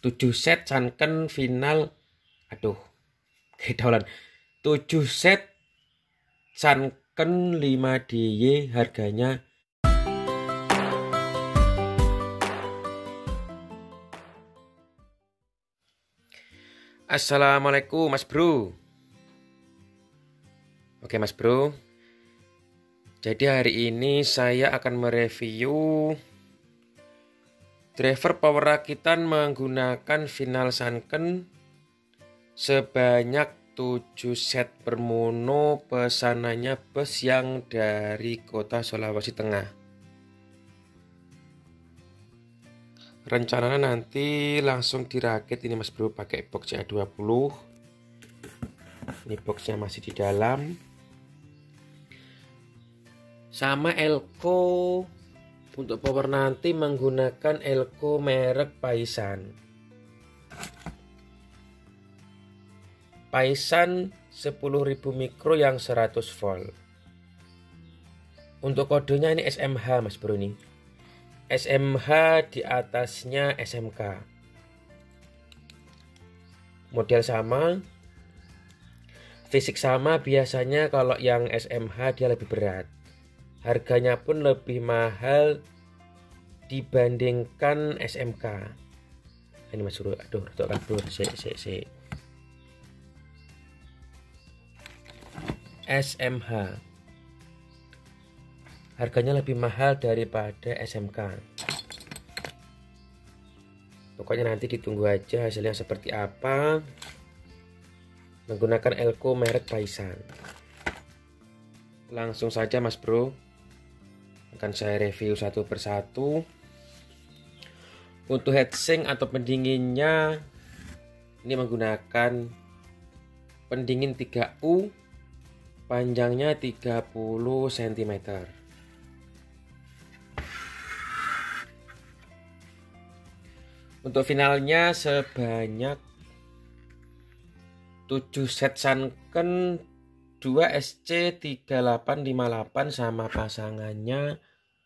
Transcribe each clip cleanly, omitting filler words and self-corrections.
7 set Sanken final. Aduh, kedolan. 7 set Sanken 5DY harganya. Assalamualaikum Mas Bro. Oke Mas Bro, jadi hari ini saya akan mereview driver power rakitan menggunakan final Sanken sebanyak 7 set per mono, pesanannya bus yang dari kota Sulawesi Tengah. Rencananya nanti langsung dirakit ini Mas Bro pakai box CA20. Ini boxnya masih di dalam. Sama elko, untuk power nanti menggunakan elko merek Paisan. Paisan 10.000 mikro yang 100 volt. Untuk kodenya ini SMH Mas Bro nih. SMH di atasnya SMK. Model sama, fisik sama, biasanya kalau yang SMH dia lebih berat. Harganya pun lebih mahal dibandingkan SMK. Ini Mas Bro, aduh, rotok kabur, sik. SMH. Harganya lebih mahal daripada SMK. Pokoknya nanti ditunggu aja hasilnya seperti apa. Menggunakan elko merek Paisan. Langsung saja Mas Bro, akan saya review satu persatu. Untuk heatsink atau pendinginnya, ini menggunakan pendingin 3U, panjangnya 30 cm. Untuk finalnya sebanyak 7 set Sanken 2SC3858 sama pasangannya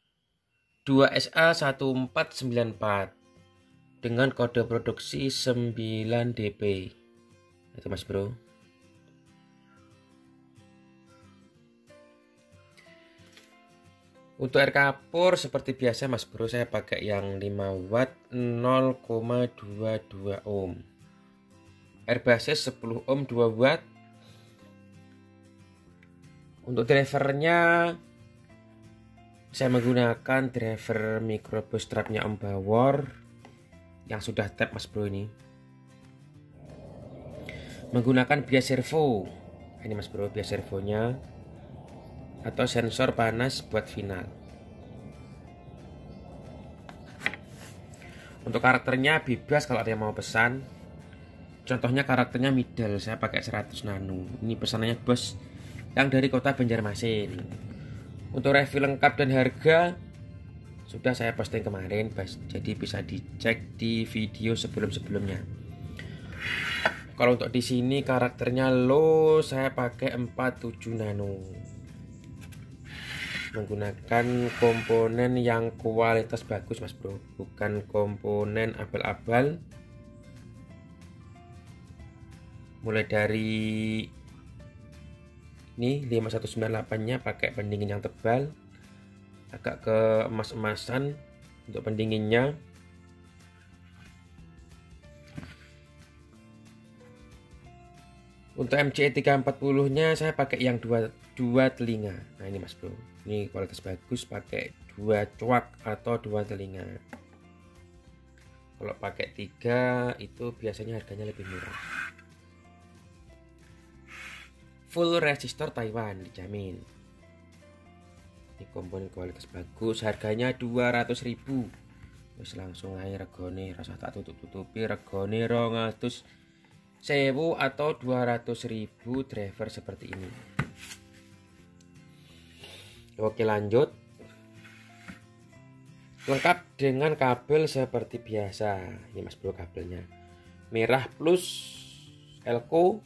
2SA1494 dengan kode produksi 9DP. Itu Mas Bro. Untuk air kapur seperti biasa Mas Bro, saya pakai yang 5 watt 0,22 ohm. Air basis 10 ohm 2 watt. Untuk drivernya saya menggunakan driver microbus strapnya Om Bawor yang sudah tap Mas Bro ini. Menggunakan bias servo. Ini Mas Bro, bias servonya. Atau sensor panas buat final. Untuk karakternya bebas kalau ada yang mau pesan. Contohnya karakternya middle, saya pakai 100 nano. Ini pesanannya bos yang dari kota Banjarmasin. Untuk review lengkap dan harga sudah saya posting kemarin, jadi bisa dicek di video sebelum-sebelumnya. Kalau untuk di sini karakternya low, saya pakai 47 nano. Menggunakan komponen yang kualitas bagus Mas Bro, bukan komponen abal-abal. Mulai dari ini 5198 nya pakai pendingin yang tebal, agak ke emas-emasan untuk pendinginnya. Untuk MCE 340 nya saya pakai yang dua telinga. Nah ini Mas Bro, ini kualitas bagus, pakai 2 coak atau 2 telinga. Kalau pakai 3 itu biasanya harganya lebih murah. Full resistor Taiwan dijamin. Ini komponen kualitas bagus, harganya 200.000. Terus langsung aja regone, rasa tak tutup-tutupi, regone 200.000 atau 200.000 driver seperti ini. Oke lanjut. Lengkap dengan kabel seperti biasa. Ini Mas Bro kabelnya. Merah plus elko,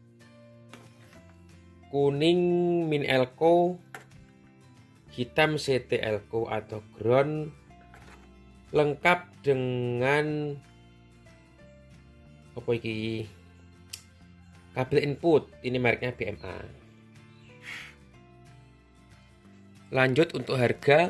kuning min elko, hitam CT elko atau ground, lengkap dengan Apa iki? Kabel input, ini mereknya BMA. Lanjut untuk harga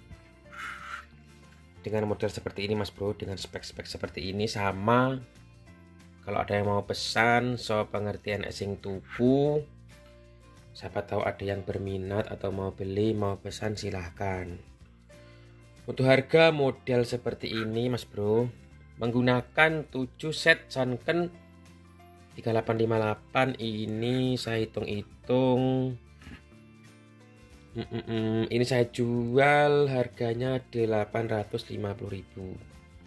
dengan model seperti ini Mas Bro, dengan spek-spek seperti ini sama. Kalau ada yang mau pesan, so pengertian sing tuku. Siapa tahu ada yang berminat atau mau beli, mau pesan silahkan. Untuk harga model seperti ini Mas Bro, menggunakan 7 set Sanken 3858 ini saya hitung-hitung. Ini saya jual harganya 850.000.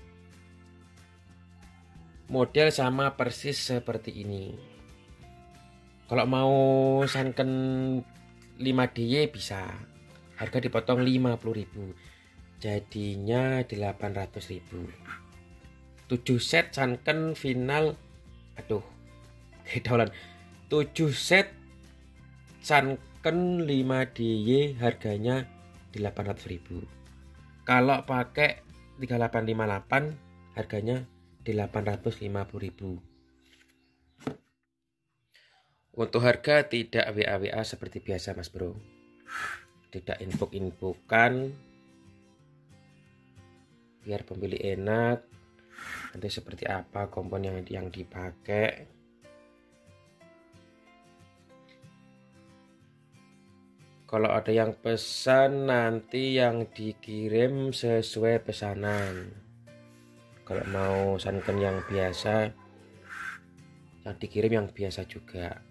Model sama persis seperti ini. Kalau mau Sanken 5DY bisa. Harga dipotong 50.000. Jadinya 800.000. 7 set Sanken final. Aduh. Kedaulan. 7 set Sanken 5DY harganya 800.000. Kalau pakai 3858 harganya 850.000. Untuk harga tidak WA seperti biasa Mas Bro. Tidak info-infokan. Biar pembeli enak. Nanti seperti apa komponen yang dipakai. Kalau ada yang pesan nanti yang dikirim sesuai pesanan. Kalau mau Sanken yang biasa, yang dikirim yang biasa juga.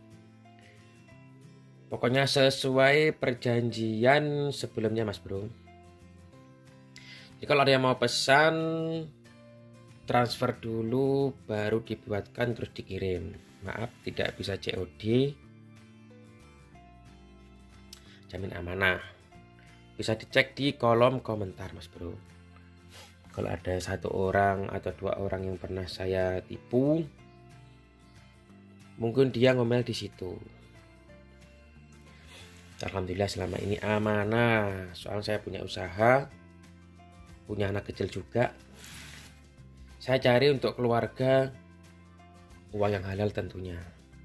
Pokoknya sesuai perjanjian sebelumnya Mas Bro. Jadi kalau ada yang mau pesan, transfer dulu baru dibuatkan terus dikirim. Maaf tidak bisa COD. Jamin amanah. Bisa dicek di kolom komentar Mas Bro. Kalau ada 1 orang atau 2 orang yang pernah saya tipu, mungkin dia ngomel di situ. Alhamdulillah selama ini amanah. Soal saya punya usaha, punya anak kecil juga. Saya cari untuk keluarga uang yang halal tentunya.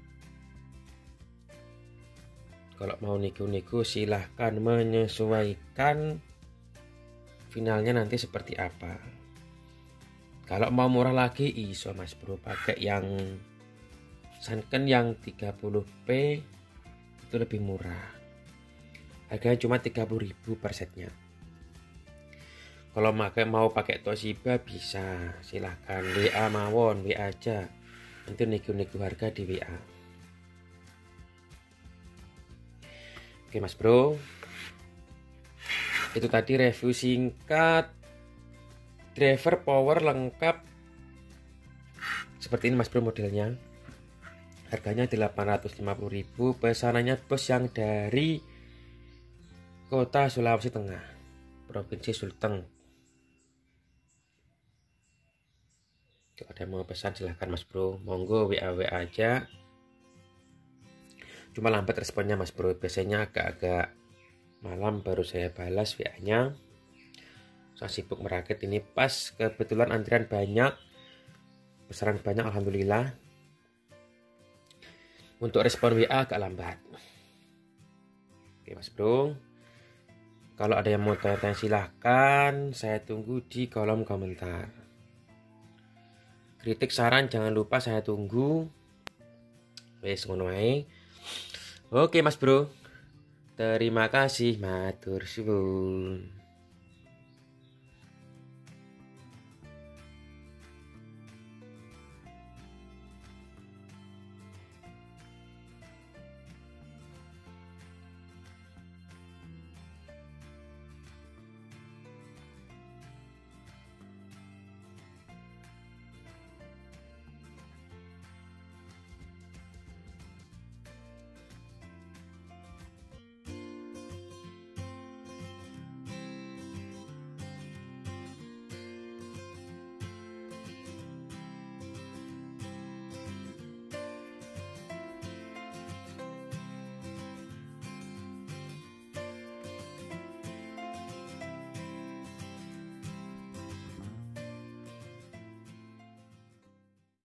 Kalau mau nego-nego silahkan menyesuaikan finalnya nanti seperti apa. Kalau mau murah lagi iso Mas Bro, pakai yang Sanken yang 30p itu lebih murah. Harganya cuma 30.000 per setnya. Kalau mau pakai Toshiba bisa, silahkan WA mawon, WA aja. Nanti nego-nego harga di WA. Oke Mas Bro, itu tadi review singkat driver power lengkap seperti ini Mas Bro modelnya. Harganya 850.000. Pesanannya bos yang dari kota Sulawesi Tengah, Provinsi Sulteng. Kalau ada yang mau pesan silahkan Mas Bro, monggo WA aja. Cuma lambat responnya Mas Bro, biasanya agak-agak malam baru saya balas WA-nya. Saya sibuk merakit ini, pas kebetulan antrian banyak, pesanan banyak alhamdulillah. Untuk respon WA agak lambat. Oke Mas Bro, kalau ada yang mau tanya-tanya silahkan, saya tunggu di kolom komentar. Kritik saran jangan lupa saya tunggu. Wes ngono ae. Oke Mas Bro, terima kasih, matur suwun.